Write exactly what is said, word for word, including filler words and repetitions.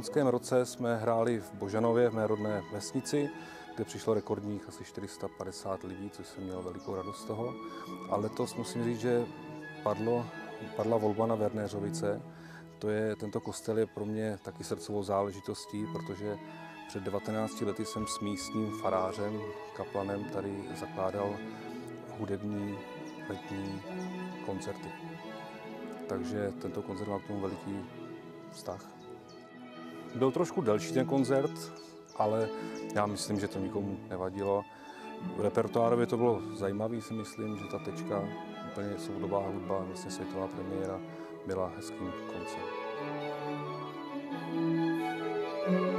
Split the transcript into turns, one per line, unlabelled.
loňském roce jsme hráli v Božanově, v mé rodné vesnici, kde přišlo rekordních asi čtyři sta padesát lidí, což jsem měl velikou radost z toho. A letos musím říct, že padlo, padla volba na Wernéřovice. To je, tento kostel je pro mě taky srdcovou záležitostí, protože před devatenácti lety jsem s místním farářem, kaplanem, tady zakládal hudební letní koncerty. Takže tento koncert má k tomu veliký vztah. Byl trošku delší ten koncert, ale já myslím, že to nikomu nevadilo. Repertoárově to bylo zajímavé, si myslím, že ta tečka, úplně soudobá hudba, vlastně světová premiéra, byla hezkým koncem.